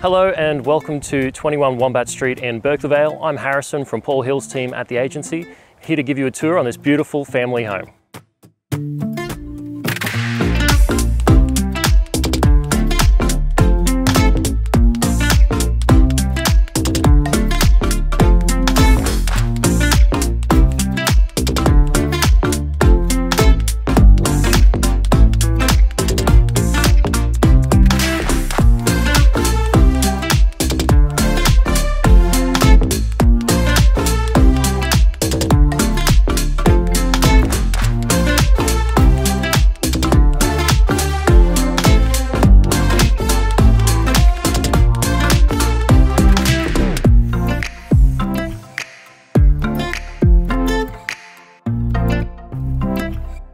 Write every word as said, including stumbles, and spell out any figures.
Hello and welcome to twenty-one Wombat Street in Berkeley Vale. I'm Harrison from Paul Hill's team at the agency, here to give you a tour on this beautiful family home.